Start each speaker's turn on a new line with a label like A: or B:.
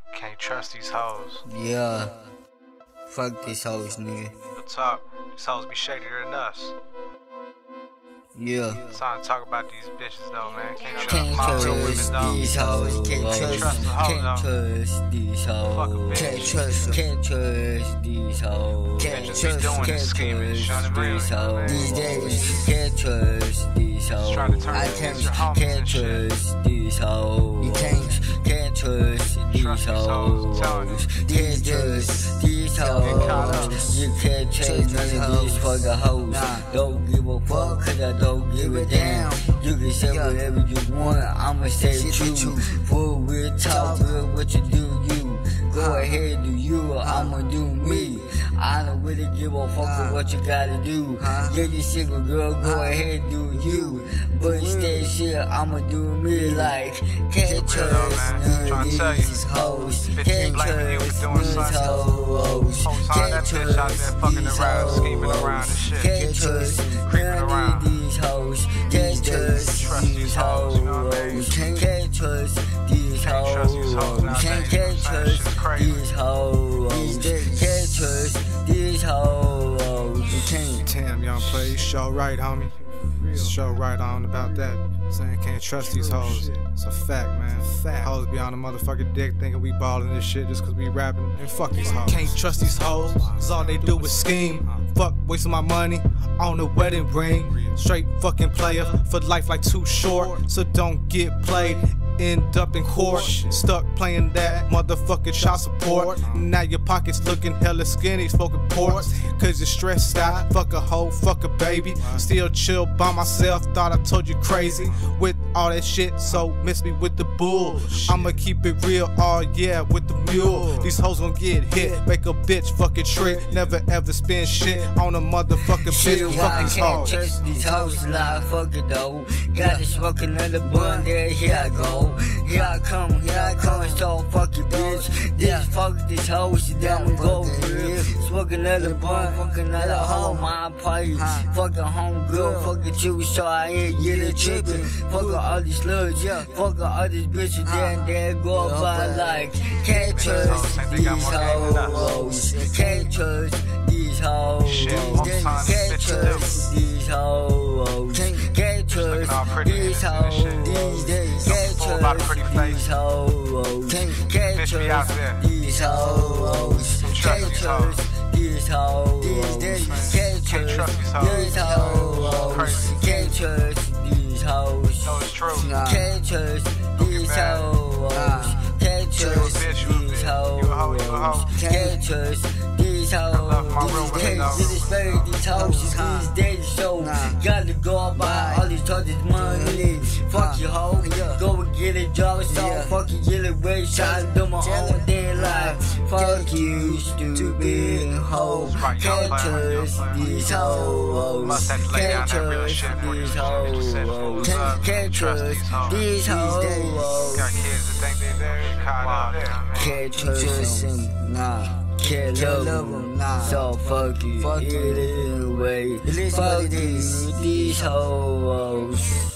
A: Can't trust these hoes.
B: Yeah. Fuck these hoes, nigga.
A: Real talk. These hoes be shadier than us.
B: Yeah.
A: It's time to talk about these bitches though, man. Can't
B: Can't
A: trust
B: trust these hoes.
A: Can't trust the hoes,
B: Can't trust these hoes.
A: Can't
B: trust. Can't trust these hoes.
A: Can't just be doing this scheming, showing
B: these hoes.
A: these
B: days. Can't trust these hoes.
A: Trying to turn
B: I
A: into
B: can't
A: your homies
B: can't
A: and shit.
B: trust these hoes. You can't trust these
A: Trust these hoes, I'm telling
B: hoes.
A: you.
B: Can't trust these hoes. You can't trust none of these fucking hoes. Don't give a fuck, cause I don't give a damn. You can say whatever you want, I'ma say true. For real talk, real what you do, you. Go ahead, do you, or I'ma do me. I don't really give a fuck with what you gotta do. Yeah, you single girl, go ahead, do you. But instead, shit, I'ma do me like. Can't trust these hoes. Can't trust these hoes. Can't trust these hoes. Can't trust none of these hoes. Can't trust these hoes. Can't trust these hoes. Can't trust these hoes. Can't trust these hoes. You can't.
A: Damn, young play, show right, homie. Show right on about that. Saying can't trust these hoes. It's a fact, man. Hoes be on the motherfucking dick thinking we ballin' this shit just cause we rapping. And fuck these hoes. Can't trust these hoes, cause all they do is scheme. Fuck, wasting my money on a wedding ring. Straight fucking player for life like Too Short. So don't get played. End up in court, stuck playing that motherfucking child support. Now your pockets looking hella skinny, smoking ports, cause you're stressed out. Fuck a hoe, fuck a baby. Still chill by myself, thought I told you crazy with all that shit, so miss me with the bull. I'ma keep it real, oh yeah, with the mule. These hoes gon' get hit, make a bitch fucking trick. Never ever spend shit on a motherfucking bitch. Fuck these hoes.
B: Can't trust these hoes, like fuck it though. Got to smoke another bun, there, here I go. Here I come, so fuck you, bitch. This fuck these hoes, down and go real. Smoke another bun, fuck another hoe, my party. Fuck a home girl, fuck a you, so I ain't get a trippin'. Fuck all these slugs, fuck all these bitches, there go by like. Can't trust these hoes. Can't trust these hoes. Can't trust these hoes. Can't trust these hoes.
A: About a pretty face.
B: Can't trust these hoes. Can't trust these hoes. Can't trust these hoes. Can't trust these hoes.
A: No, it's true.
B: Can't trust these hoes. Can't trust these hoes. Can't trust these hoes. Can't disrespect these hoes. These days show. Gotta go by all these toys, money. Fuck you, hoe. Go and get a job, so fuck you, get away. Try to do my own damn life. Fuck you, stupid hoe. Can't trust these hoes. Can't trust these hoes. Can't trust these hoes.
A: Got kids that think they very caught up.
B: Can't trust them, nah. Can't love them, nah. So fuck you, it is the way. Fuck these hoes.